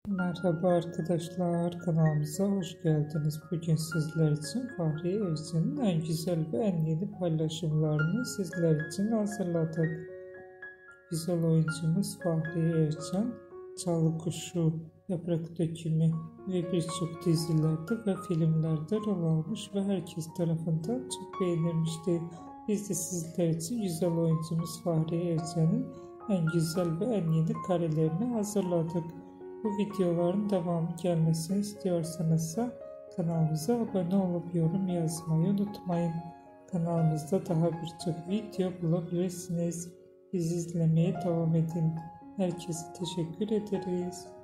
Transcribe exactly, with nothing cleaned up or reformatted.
Merhaba arkadaşlar, kanalımıza hoş geldiniz. Bugün sizler için Fahriye Evcen'in en güzel ve en yeni paylaşımlarını sizler için hazırladık. Güzel oyuncumuz Fahriye Evcen, Çalı Kuşu, Yaprak Dökümü ve birçok dizilerde ve filmlerde rol almış ve herkes tarafından çok beğenilmişti. Biz de sizler için güzel oyuncumuz Fahriye Evcen'in en güzel ve en yeni karelerini hazırladık. Bu videoların devamı gelmesini istiyorsanız kanalımıza abone olup yorum yazmayı unutmayın. Kanalımızda daha birçok video bulabilirsiniz. Bizi izlemeye devam edin. Herkese teşekkür ederiz.